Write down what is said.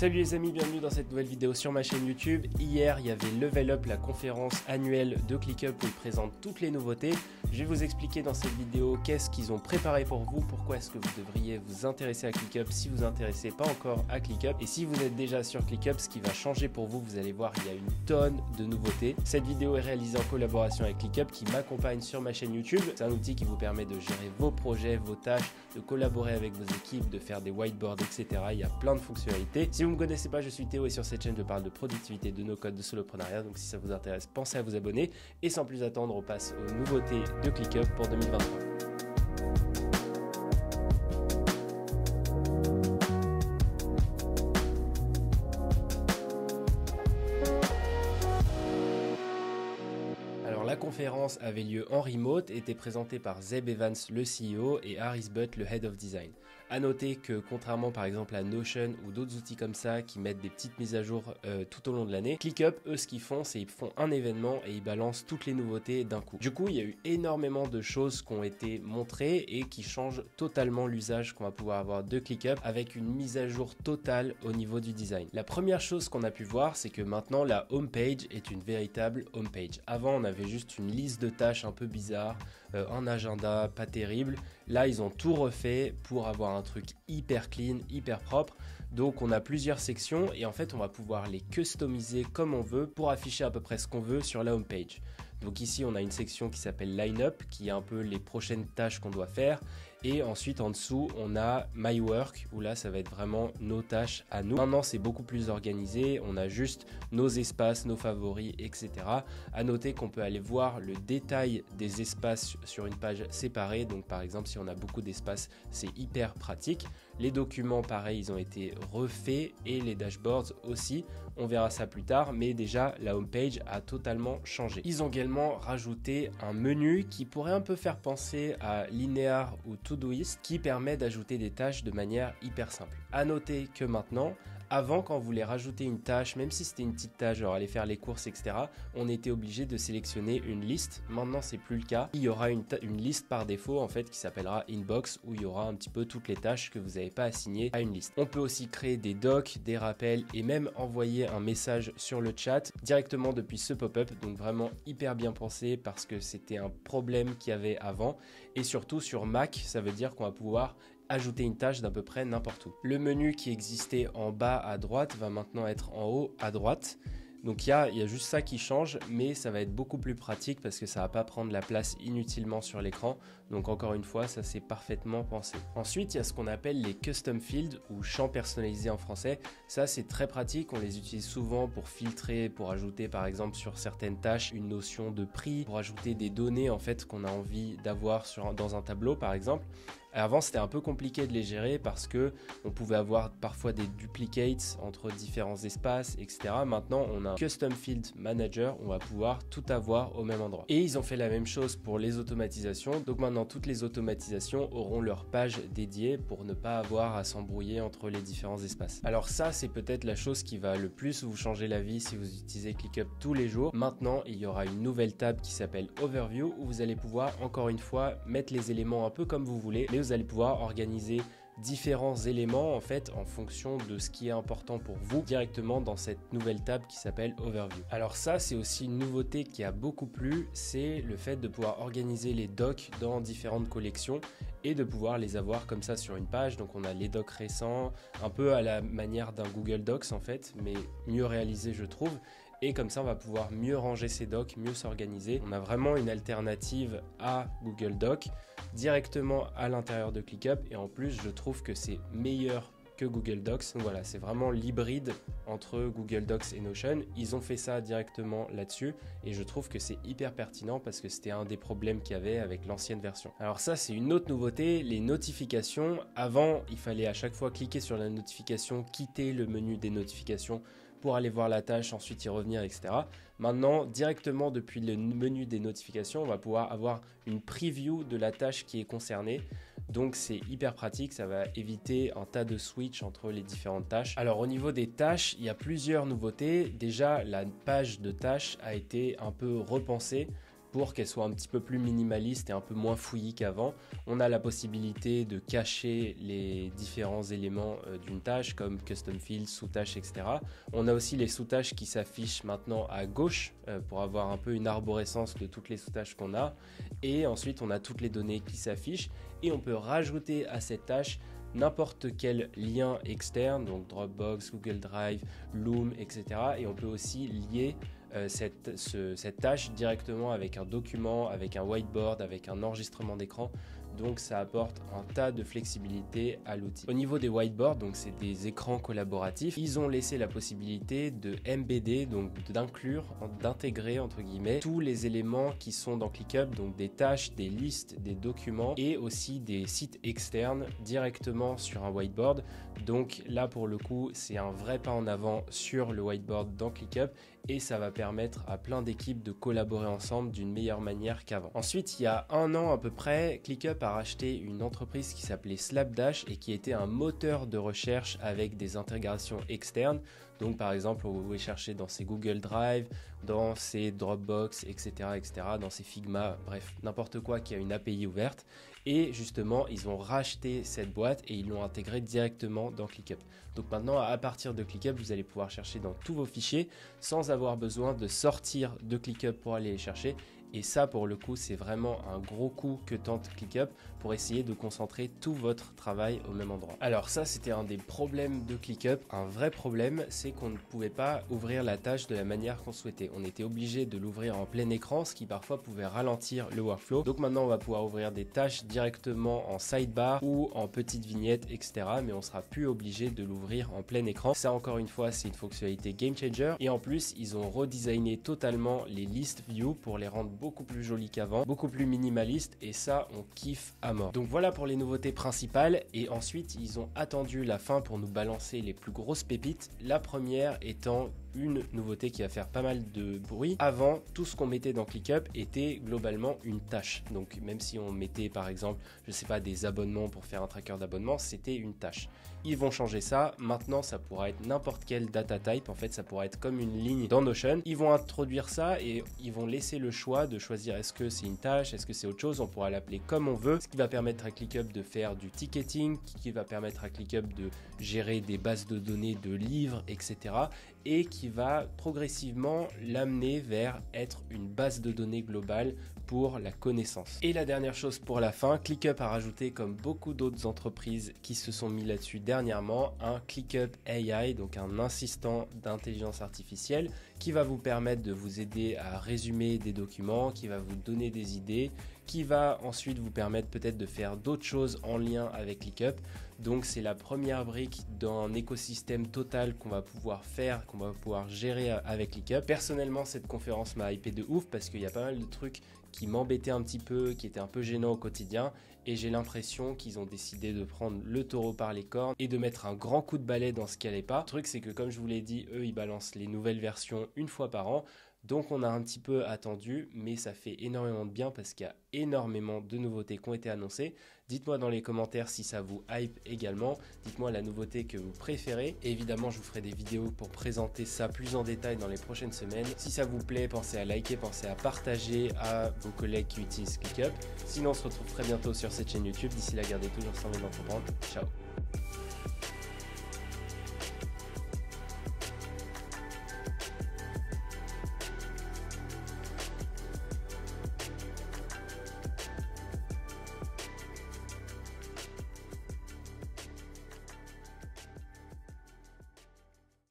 Salut les amis, bienvenue dans cette nouvelle vidéo sur ma chaîne YouTube. Hier, il y avait Level Up, la conférence annuelle de ClickUp où ils présentent toutes les nouveautés. Je vais vous expliquer dans cette vidéo qu'est-ce qu'ils ont préparé pour vous, pourquoi est-ce que vous devriez vous intéresser à ClickUp si vous vous intéressez pas encore à ClickUp. Et si vous êtes déjà sur ClickUp, ce qui va changer pour vous, vous allez voir, il y a une tonne de nouveautés. Cette vidéo est réalisée en collaboration avec ClickUp qui m'accompagne sur ma chaîne YouTube. C'est un outil qui vous permet de gérer vos projets, vos tâches, de collaborer avec vos équipes, de faire des whiteboards, etc. Il y a plein de fonctionnalités. Si vous ne me connaissez pas, je suis Théo et sur cette chaîne, je parle de productivité, de no-code, de soloprenariat. Donc si ça vous intéresse, pensez à vous abonner. Et sans plus attendre, on passe aux nouveautés de ClickUp pour 2023. La conférence avait lieu en remote, était présentée par Zeb Evans, le CEO, et Harris Butt, le Head of Design. A noter que contrairement par exemple à Notion ou d'autres outils comme ça qui mettent des petites mises à jour tout au long de l'année, ClickUp, eux, ce qu'ils font, c'est qu'ils font un événement et ils balancent toutes les nouveautés d'un coup. Du coup, il y a eu énormément de choses qui ont été montrées et qui changent totalement l'usage qu'on va pouvoir avoir de ClickUp avec une mise à jour totale au niveau du design. La première chose qu'on a pu voir, c'est que maintenant la homepage est une véritable homepage. Avant, on avait juste une liste de tâches un peu bizarre, un agenda pas terrible. Là, ils ont tout refait pour avoir un truc hyper clean, hyper propre. Donc, on a plusieurs sections et en fait, on va pouvoir les customiser comme on veut pour afficher à peu près ce qu'on veut sur la homepage. Donc ici, on a une section qui s'appelle Line-up, qui est un peu les prochaines tâches qu'on doit faire. Et ensuite, en dessous, on a My Work, où là, ça va être vraiment nos tâches à nous. Maintenant, c'est beaucoup plus organisé. On a juste nos espaces, nos favoris, etc. À noter qu'on peut aller voir le détail des espaces sur une page séparée. Donc, par exemple, si on a beaucoup d'espaces, c'est hyper pratique. Les documents, pareil, ils ont été refaits et les dashboards aussi. On verra ça plus tard, mais déjà, la homepage a totalement changé. Ils ont également rajouté un menu qui pourrait un peu faire penser à Linear ou Todoist, qui permet d'ajouter des tâches de manière hyper simple. À noter que maintenant, avant, quand on voulait rajouter une tâche, même si c'était une petite tâche, genre aller faire les courses, etc., on était obligé de sélectionner une liste. Maintenant, c'est plus le cas. Il y aura une liste par défaut, en fait, qui s'appellera Inbox, où il y aura un petit peu toutes les tâches que vous n'avez pas assignées à une liste. On peut aussi créer des docs, des rappels et même envoyer un message sur le chat directement depuis ce pop-up. Donc vraiment hyper bien pensé parce que c'était un problème qu'il y avait avant. Et surtout sur Mac, ça veut dire qu'on va pouvoir ajouter une tâche d'à peu près n'importe où. Le menu qui existait en bas à droite va maintenant être en haut à droite. Donc il y a juste ça qui change, mais ça va être beaucoup plus pratique parce que ça va pas prendre la place inutilement sur l'écran. Donc encore une fois, ça c'est parfaitement pensé. Ensuite, il y a ce qu'on appelle les custom fields ou champs personnalisés en français. Ça c'est très pratique, on les utilise souvent pour filtrer, pour ajouter par exemple sur certaines tâches une notion de prix, pour ajouter des données en fait qu'on a envie d'avoir dans un tableau par exemple. Avant, c'était un peu compliqué de les gérer parce que on pouvait avoir parfois des duplicates entre différents espaces, etc. Maintenant, on a un Custom Field Manager, on va pouvoir tout avoir au même endroit. Et ils ont fait la même chose pour les automatisations. Donc maintenant, toutes les automatisations auront leur page dédiée pour ne pas avoir à s'embrouiller entre les différents espaces. Alors ça, c'est peut-être la chose qui va le plus vous changer la vie si vous utilisez ClickUp tous les jours. Maintenant, il y aura une nouvelle table qui s'appelle Overview où vous allez pouvoir, encore une fois, mettre les éléments un peu comme vous voulez, mais vous allez pouvoir organiser différents éléments en fait en fonction de ce qui est important pour vous directement dans cette nouvelle table qui s'appelle Overview. Alors ça, c'est aussi une nouveauté qui a beaucoup plu, c'est le fait de pouvoir organiser les docs dans différentes collections et de pouvoir les avoir comme ça sur une page. Donc on a les docs récents, un peu à la manière d'un Google Docs en fait, mais mieux réalisé je trouve. Et comme ça, on va pouvoir mieux ranger ces docs, mieux s'organiser. On a vraiment une alternative à Google Docs directement à l'intérieur de ClickUp. Et en plus, je trouve que c'est meilleur que Google Docs. Donc voilà, c'est vraiment l'hybride entre Google Docs et Notion. Ils ont fait ça directement là-dessus et je trouve que c'est hyper pertinent parce que c'était un des problèmes qu'il y avait avec l'ancienne version. Alors ça, c'est une autre nouveauté, les notifications. Avant, il fallait à chaque fois cliquer sur la notification, quitter le menu des notifications pour aller voir la tâche, ensuite y revenir, etc. Maintenant, directement depuis le menu des notifications, on va pouvoir avoir une preview de la tâche qui est concernée. Donc c'est hyper pratique, ça va éviter un tas de switch entre les différentes tâches. Alors au niveau des tâches, il y a plusieurs nouveautés. Déjà, la page de tâches a été un peu repensée. pour qu'elle soit un petit peu plus minimaliste et un peu moins fouillis qu'avant. On a la possibilité de cacher les différents éléments d'une tâche comme custom fields, sous-tâches, etc. On a aussi les sous-tâches qui s'affichent maintenant à gauche pour avoir un peu une arborescence de toutes les sous-tâches qu'on a. Et ensuite, on a toutes les données qui s'affichent et on peut rajouter à cette tâche n'importe quel lien externe, donc Dropbox, Google Drive, Loom, etc. Et on peut aussi lier cette tâche directement avec un document, avec un whiteboard, avec un enregistrement d'écran. Donc ça apporte un tas de flexibilité à l'outil. Au niveau des whiteboards, donc c'est des écrans collaboratifs, ils ont laissé la possibilité de embedder, donc d'inclure, d'intégrer entre guillemets tous les éléments qui sont dans ClickUp, donc des tâches, des listes, des documents et aussi des sites externes directement sur un whiteboard. Donc là pour le coup c'est un vrai pas en avant sur le whiteboard dans ClickUp et ça va permettre à plein d'équipes de collaborer ensemble d'une meilleure manière qu'avant. Ensuite, il y a un an à peu près, ClickUp a racheté une entreprise qui s'appelait Slapdash et qui était un moteur de recherche avec des intégrations externes. Donc par exemple, vous pouvez chercher dans ses Google Drive, dans ses Dropbox, etc., dans ses Figma, bref, n'importe quoi qui a une API ouverte. Et justement, ils ont racheté cette boîte et ils l'ont intégrée directement dans ClickUp. Donc maintenant, à partir de ClickUp, vous allez pouvoir chercher dans tous vos fichiers sans avoir besoin de sortir de ClickUp pour aller les chercher. Et ça, pour le coup, c'est vraiment un gros coup que tente ClickUp pour essayer de concentrer tout votre travail au même endroit. Alors ça, c'était un des problèmes de ClickUp. Un vrai problème, c'est qu'on ne pouvait pas ouvrir la tâche de la manière qu'on souhaitait. On était obligé de l'ouvrir en plein écran, ce qui parfois pouvait ralentir le workflow. Donc maintenant, on va pouvoir ouvrir des tâches directement en sidebar ou en petites vignettes, etc. Mais on sera plus obligé de l'ouvrir en plein écran. Ça, encore une fois, c'est une fonctionnalité game changer. Et en plus, ils ont redesigné totalement les list view pour les rendre beaucoup plus joli qu'avant, beaucoup plus minimaliste et ça on kiffe à mort. Donc voilà pour les nouveautés principales et ensuite ils ont attendu la fin pour nous balancer les plus grosses pépites. La première étant une nouveauté qui va faire pas mal de bruit. Avant, tout ce qu'on mettait dans ClickUp était globalement une tâche. Donc même si on mettait par exemple, je sais pas, des abonnements pour faire un tracker d'abonnement, c'était une tâche. Ils vont changer ça. Maintenant, ça pourra être n'importe quel data type. En fait, ça pourra être comme une ligne dans Notion. Ils vont introduire ça et ils vont laisser le choix de choisir est-ce que c'est une tâche, est-ce que c'est autre chose. On pourra l'appeler comme on veut. Ce qui va permettre à ClickUp de faire du ticketing, qui va permettre à ClickUp de gérer des bases de données de livres, etc. Et qui va progressivement l'amener vers être une base de données globale pour la connaissance. Et la dernière chose pour la fin, ClickUp a rajouté, comme beaucoup d'autres entreprises qui se sont mis là-dessus dernièrement, un ClickUp AI, donc un assistant d'intelligence artificielle qui va vous permettre de vous aider à résumer des documents, qui va vous donner des idées, qui va ensuite vous permettre peut-être de faire d'autres choses en lien avec ClickUp. Donc c'est la première brique d'un écosystème total qu'on va pouvoir faire, qu'on va pouvoir gérer avec ClickUp. Personnellement, cette conférence m'a hypé de ouf parce qu'il y a pas mal de trucs qui m'embêtaient un petit peu, qui étaient un peu gênants au quotidien et j'ai l'impression qu'ils ont décidé de prendre le taureau par les cornes et de mettre un grand coup de balai dans ce qui allait pas. Le truc c'est que comme je vous l'ai dit, eux ils balancent les nouvelles versions une fois par an. Donc on a un petit peu attendu, mais ça fait énormément de bien parce qu'il y a énormément de nouveautés qui ont été annoncées. Dites-moi dans les commentaires si ça vous hype également. Dites-moi la nouveauté que vous préférez. Et évidemment, je vous ferai des vidéos pour présenter ça plus en détail dans les prochaines semaines. Si ça vous plaît, pensez à liker, pensez à partager à vos collègues qui utilisent ClickUp. Sinon, on se retrouve très bientôt sur cette chaîne YouTube. D'ici là, gardez toujours 100 000 d'entreprendre. Ciao.